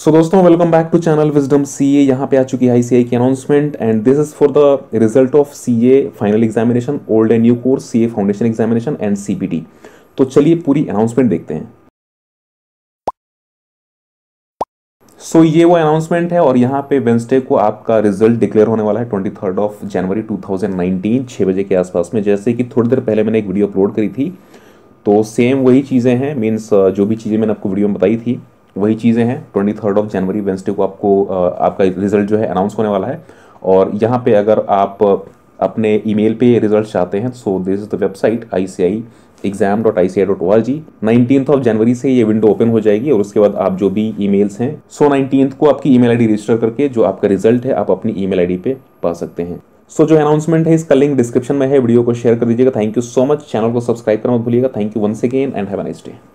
सो दोस्तों, welcome back to channel wisdom CA. यहाँ पे आ चुकी है आईसीएआई की announcement and this is for the result of CA final examination, old and new course, CA foundation examination and CPT. तो चलिए पूरी अनाउंसमेंट देखते हैं। सो ये वो अनाउंसमेंट है और यहाँ पे वेंसडे को आपका रिजल्ट डिक्लेयर होने वाला है 23 जनवरी 2019 6 बजे के आसपास में। जैसे कि थोड़ी देर पहले मैंने एक वीडियो अपलोड करी थी, तो सेम वही चीज़ें हैं। मीन्स जो भी चीज़ें मैंने आपको वीडियो में बताई थी वही चीज़ें हैं। 23 जनवरी वेंसडे को आपको आपका रिजल्ट जो है अनाउंस होने वाला है। और यहाँ पे अगर आप अपने ईमेल पे रिजल्ट चाहते हैं, so this is the website ICIexam.ICI.org। 19 जनवरी से ये विंडो ओपन हो जाएगी और उसके बाद आप जो भी ईमेल्स हैं, सो 19 को आपकी ईमेल आईडी रजिस्टर करके जो आपका रिजल्ट है आप अपनी ईमेल आईडी पे पा सकते हैं। सो जो अनाउंसमेंट है इसका लिंक डिस्क्रिप्शन में है, वीडियो को शेयर कर दीजिएगा। Thank you so much. Channel को सब्सक्राइब करना मत भूलिएगा। Thank you once again and have a nice day.